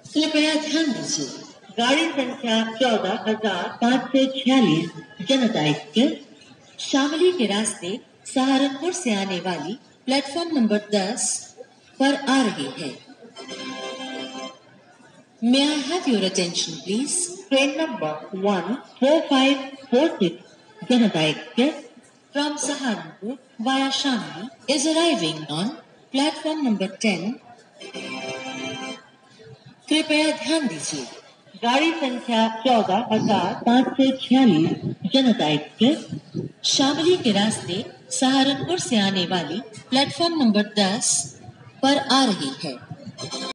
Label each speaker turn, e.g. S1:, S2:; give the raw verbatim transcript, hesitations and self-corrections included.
S1: कृपया ध्यान दीजिए, गाड़ी संख्या चौदह हजार पाँच सौ छियालीस जनता एक्सप्रेस शामली के रास्ते सहारनपुर से आने वाली प्लेटफॉर्म नंबर दस पर आ रही है। May I have your attention, please? Train number one four five four six Janata Express from Saharanpur via Shamli is arriving on platform number ten. कृपया ध्यान दीजिए, गाड़ी संख्या चौदह हजार पाँच सौ छियालीस जनता एक्सप्रेस शामली के रास्ते सहारनपुर से आने वाली प्लेटफॉर्म नंबर दस पर आ रही है।